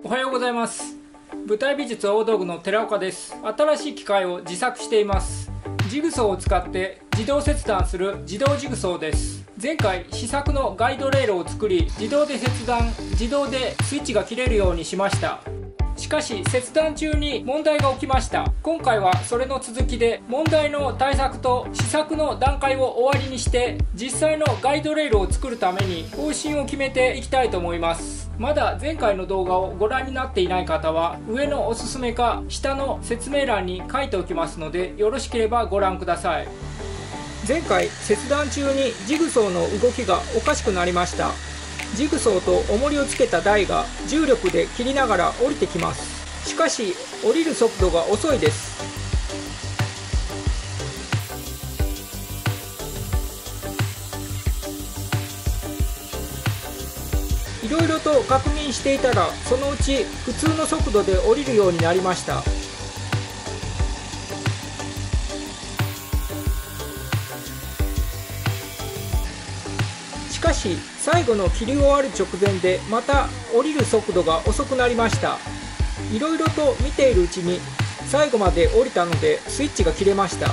おはようございます。舞台美術大道具の寺岡です。新しい機械を自作しています。ジグソーを使って自動切断する自動ジグソーです。前回試作のガイドレールを作り、自動で切断、自動でスイッチが切れるようにしました。しかし切断中に問題が起きました。今回はそれの続きで、問題の対策と試作の段階を終わりにして、実際のガイドレールを作るために方針を決めていきたいと思います。まだ前回の動画をご覧になっていない方は、上のおすすめか下の説明欄に書いておきますので、よろしければご覧ください。前回切断中にジグソーの動きがおかしくなりました。ジグソーと重りをつけた台が重力で切りながら降りてきます。しかし降りる速度が遅いです。いろいろと確認していたら、そのうち普通の速度で降りるようになりました。しかし最後の切り終わる直前でまた降りる速度が遅くなりました。いろいろと見ているうちに最後まで降りたのでスイッチが切れました。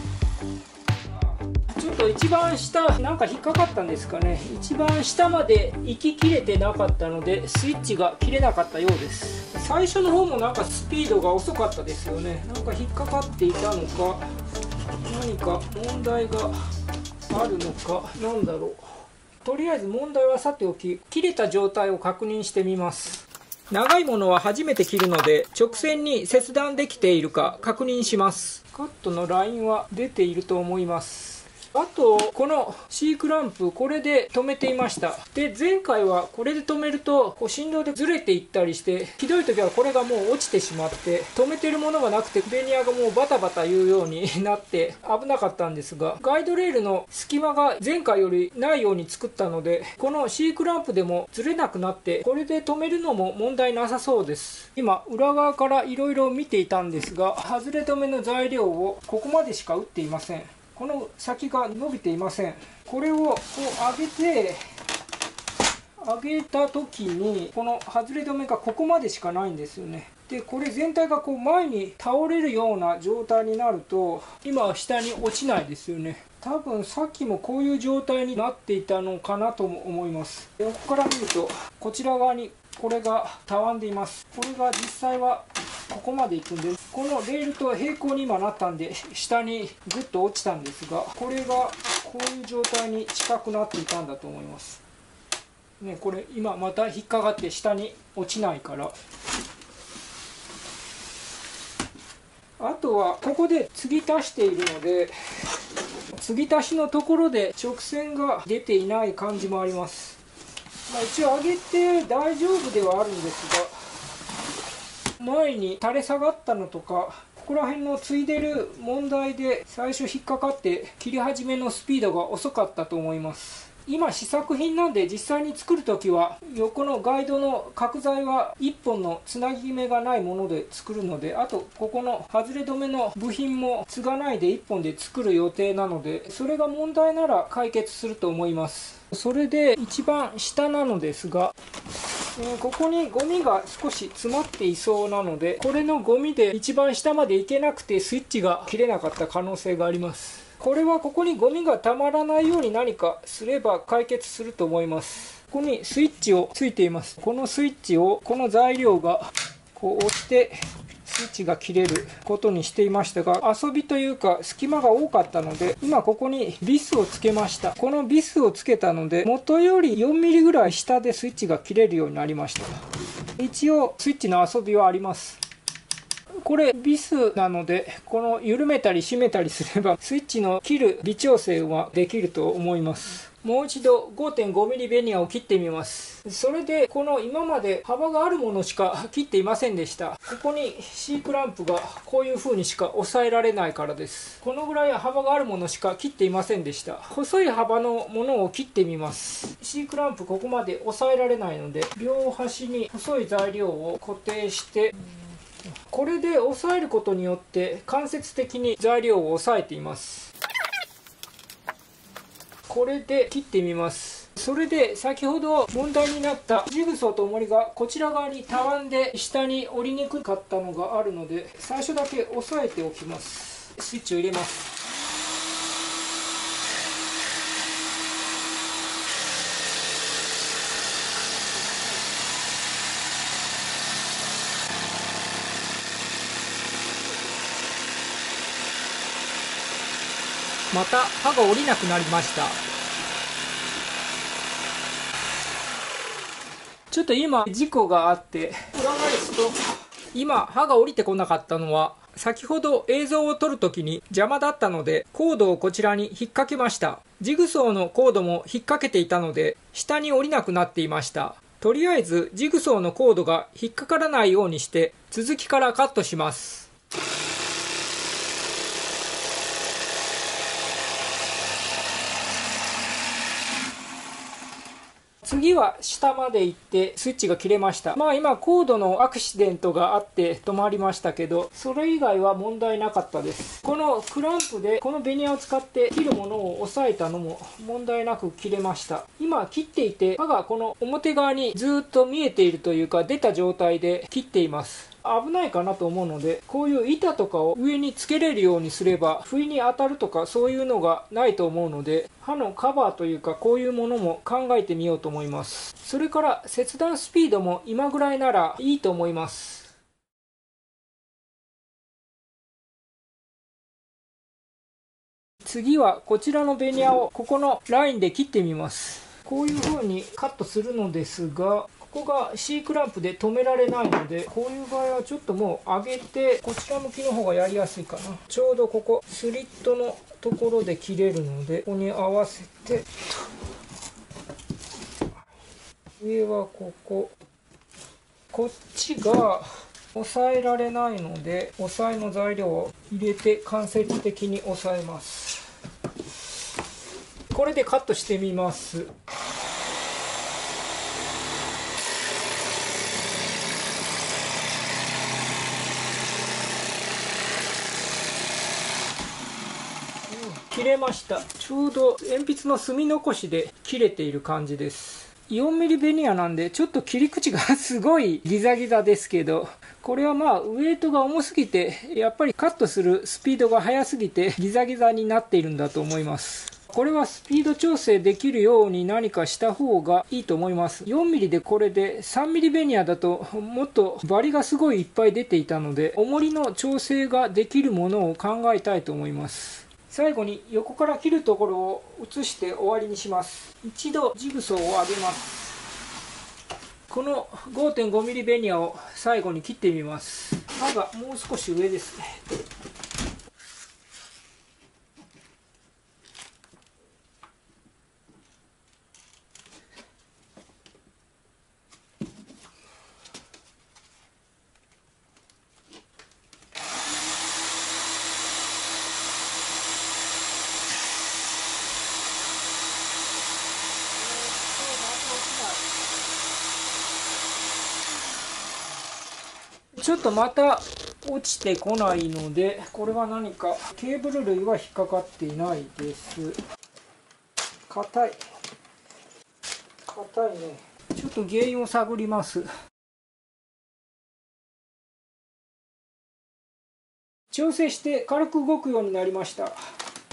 ちょっと一番下なんか引っかかったんですかね。一番下まで行ききれてなかったのでスイッチが切れなかったようです。最初の方もなんかスピードが遅かったですよね。なんか引っかかっていたのか、何か問題があるのか、なんだろう。とりあえず問題はさておき、切れた状態を確認してみます。長いものは初めて切るので、直線に切断できているか確認します。カットのラインは出ていると思います。あとこの C クランプ、これで止めていました。で前回はこれで止めると振動でずれていったりして、ひどい時はこれがもう落ちてしまって、止めてるものがなくてベニヤがもうバタバタ言うようになって危なかったんですが、ガイドレールの隙間が前回よりないように作ったので、この C クランプでもずれなくなって、これで止めるのも問題なさそうです。今裏側からいろいろ見ていたんですが、外れ止めの材料をここまでしか打っていません。この先が伸びていません。これをこう上げた時に、この外れ止めがここまでしかないんですよね。でこれ全体がこう前に倒れるような状態になると、今は下に落ちないですよね。多分さっきもこういう状態になっていたのかなとも思います。横から見るとこちら側にこれがたわんでいます。これが実際はここまで行くんで、このレールと平行に今なったんで下にグッと落ちたんですが、これがこういう状態に近くなっていたんだと思いますね。これ今また引っかかって下に落ちないから。あとはここで継ぎ足しているので、継ぎ足しのところで直線が出ていない感じもあります。一応上げて大丈夫ではあるんですが、前に垂れ下がったのとか、ここら辺のついでる問題で最初引っかかって切り始めのスピードが遅かったと思います。今試作品なんで、実際に作るときは横のガイドの角材は1本のつなぎ目がないもので作るので、あとここの外れ止めの部品も継がないで1本で作る予定なので、それが問題なら解決すると思います。それで一番下なのですが、ここにゴミが少し詰まっていそうなので、これのゴミで一番下まで行けなくてスイッチが切れなかった可能性があります。これはここにゴミがたまらないように何かすれば解決すると思います。ここにスイッチをついています。このスイッチをこの材料がこう押してスイッチが切れることにしていましたが、遊びというか隙間が多かったので、今ここにビスをつけました。このビスをつけたので、元より4ミリぐらい下でスイッチが切れるようになりました。一応スイッチの遊びはあります。これビスなので、この緩めたり締めたりすればスイッチの切る微調整はできると思います。もう一度 5.5mm ベニヤを切ってみます。それでこの今まで幅があるものしか切っていませんでした。ここに C クランプがこういう風にしか押さえられないからです。このぐらい幅があるものしか切っていませんでした。細い幅のものを切ってみます。 C クランプここまで押さえられないので、両端に細い材料を固定して、これで押さえることによって間接的に材料を押さえています。これで切ってみます。 それで先ほど問題になったジグソーと重りがこちら側にたわんで下に折りにくかったのがあるので、最初だけ押さえておきます。スイッチを入れます。また刃が折りなくなりました。ちょっと今事故があって裏返すと、今刃が降りてこなかったのは先ほど映像を撮るときに邪魔だったのでコードをこちらに引っ掛けました。ジグソーのコードも引っ掛けていたので下に降りなくなっていました。とりあえずジグソーのコードが引っかからないようにして続きからカットします。次は下まで行ってスイッチが切れました。今コードのアクシデントがあって止まりましたけど、それ以外は問題なかったです。このクランプでこのベニヤを使って切るものを押さえたのも問題なく切れました。今切っていて刃がこの表側にずっと見えているというか出た状態で切っています。危ないかなと思うので、こういう板とかを上につけれるようにすれば不意に当たるとかそういうのがないと思うので、刃のカバーというかこういうものも考えてみようと思います。それから切断スピードも今ぐらいならいいと思います。次はこちらのベニヤをここのラインで切ってみます。こういう風にカットするのですが、ここが C クランプで止められないので、こういう場合はちょっともう上げてこちら向きの方がやりやすいかな。ちょうどここスリットのところで切れるので、ここに合わせて、上はこっちが押さえられないので、押さえの材料を入れて間接的に押さえます。これでカットしてみます。切れました。ちょうど鉛筆の墨残しで切れている感じです。4ミリベニヤなんでちょっと切り口がすごいギザギザですけど、これはウエイトが重すぎてやっぱりカットするスピードが速すぎてギザギザになっているんだと思います。これはスピード調整できるように何かした方がいいと思います。4ミリでこれで3ミリベニヤだともっとバリがすごいいっぱい出ていたので、重りの調整ができるものを考えたいと思います。最後に横から切るところを移して終わりにします。一度ジグソーを上げます。この 5.5 ミリベニヤを最後に切ってみます。刃がもう少し上ですね。ちょっとまた落ちてこないので、これは何かケーブル類は引っかかっていないです。硬いね。ちょっと原因を探ります。調整して軽く動くようになりました。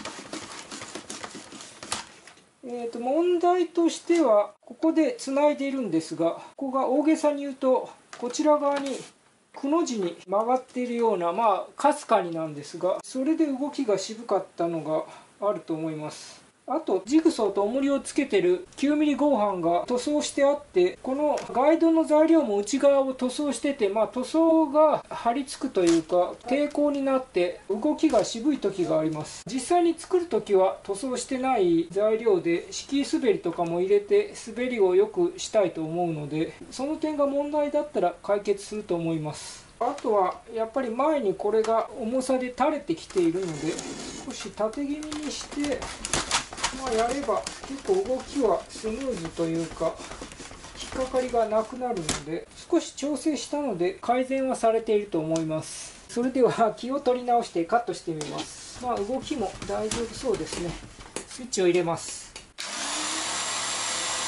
問題としてはここでつないでいるんですが、ここが大げさに言うとこちら側にくの字に曲がっているような、かすかになんですが、それで動きが渋かったのがあると思います。あとジグソーと重りをつけてる 9mm 合板が塗装してあって、このガイドの材料も内側を塗装してて、塗装が張り付くというか抵抗になって動きが渋い時があります。実際に作る時は塗装してない材料で敷き滑りとかも入れて滑りを良くしたいと思うので、その点が問題だったら解決すると思います。あとはやっぱり前にこれが重さで垂れてきているので、少し縦気味にしてやれば結構動きはスムーズというか引っかかりがなくなるので、少し調整したので改善はされていると思います。それでは気を取り直してカットしてみます。動きも大丈夫そうですね。スイッチを入れます。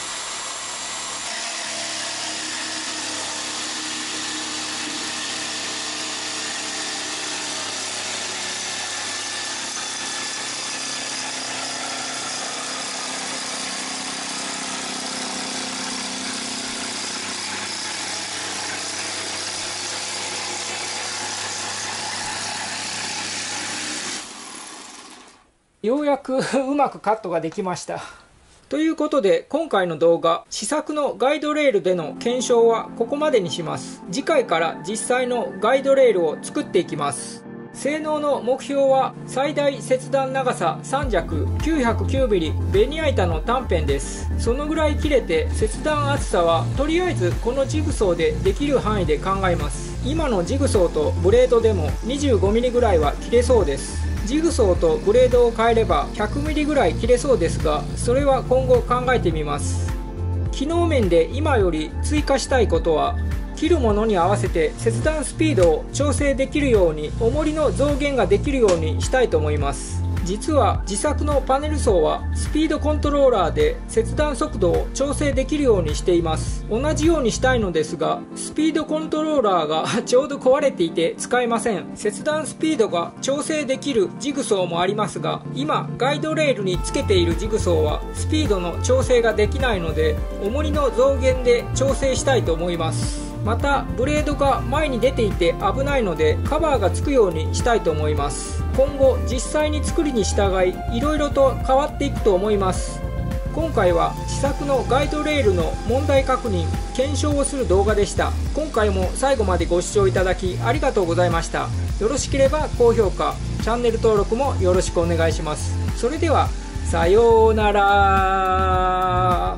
ようやくうまくカットができました。ということで今回の動画、試作のガイドレールでの検証はここまでにします。次回から実際のガイドレールを作っていきます。性能の目標は最大切断長さ3弱 909mm ベニヤ板の単片です。そのぐらい切れて切断厚さはとりあえずこのジグソーでできる範囲で考えます。今のジグソーとブレードでも 25mm ぐらいは切れそうです。ジグソーとブレードを変えれば 100mm ぐらい切れそうですが、それは今後考えてみます。機能面で今より追加したいことは、切るものに合わせて切断スピードを調整できるように重りの増減ができるようにしたいと思います。実は自作のパネル層はスピードコントローラーで切断速度を調整できるようにしています。同じようにしたいのですが、スピードコントローラーがちょうど壊れていて使えません。切断スピードが調整できるジグソーもありますが、今ガイドレールにつけているジグソーはスピードの調整ができないので、重りの増減で調整したいと思います。またブレードが前に出ていて危ないのでカバーがつくようにしたいと思います。今後実際に作りに従いいろいろと変わっていくと思います。今回は試作のガイドレールの問題確認検証をする動画でした。今回も最後までご視聴いただきありがとうございました。よろしければ高評価、チャンネル登録もよろしくお願いします。それではさようなら。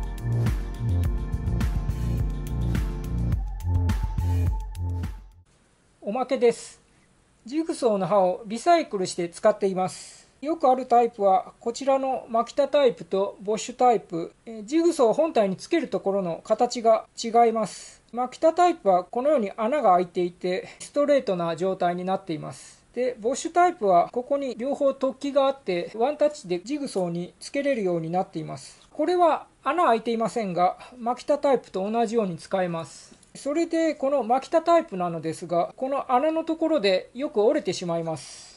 おまけです。ジグソーの刃をリサイクルして使っています。よくあるタイプはこちらのマキタタイプとボッシュタイプ。ジグソー本体につけるところの形が違います。マキタタイプはこのように穴が開いていてストレートな状態になっています。でボッシュタイプはここに両方突起があってワンタッチでジグソーにつけれるようになっています。これは穴開いていませんが、マキタタイプと同じように使えます。それでこのマキタタイプなのですが、この穴のところでよく折れてしまいます。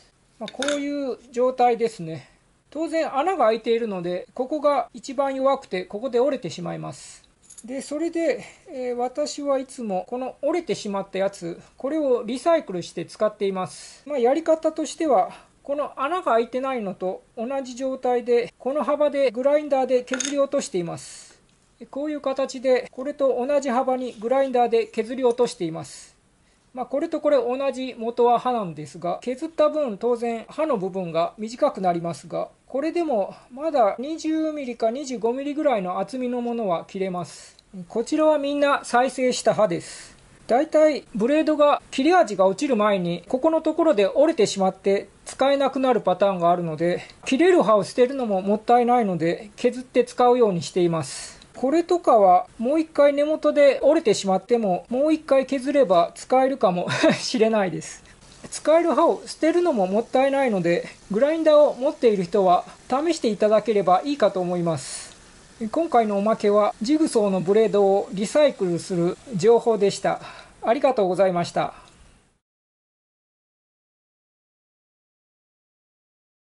こういう状態ですね。当然穴が開いているのでここが一番弱くてここで折れてしまいます。でそれで、私はいつもこの折れてしまったやつ、これをリサイクルして使っています。やり方としてはこの穴が開いてないのと同じ状態でこの幅でグラインダーで削り落としています。こういう形でこれと同じ幅にグラインダーで削り落としています。これとこれ同じ元は刃なんですが、削った分当然刃の部分が短くなりますが、これでもまだ 20mm か 25mm ぐらいの厚みのものは切れます。こちらはみんな再生した刃です。だいたいブレードが切れ味が落ちる前にここのところで折れてしまって使えなくなるパターンがあるので、切れる刃を捨てるのももったいないので削って使うようにしています。これとかはもう一回根元で折れてしまってももう一回削れば使えるかもしれないです。使える刃を捨てるのももったいないので、グラインダーを持っている人は試していただければいいかと思います。今回のおまけはジグソーのブレードをリサイクルする情報でした。ありがとうございました。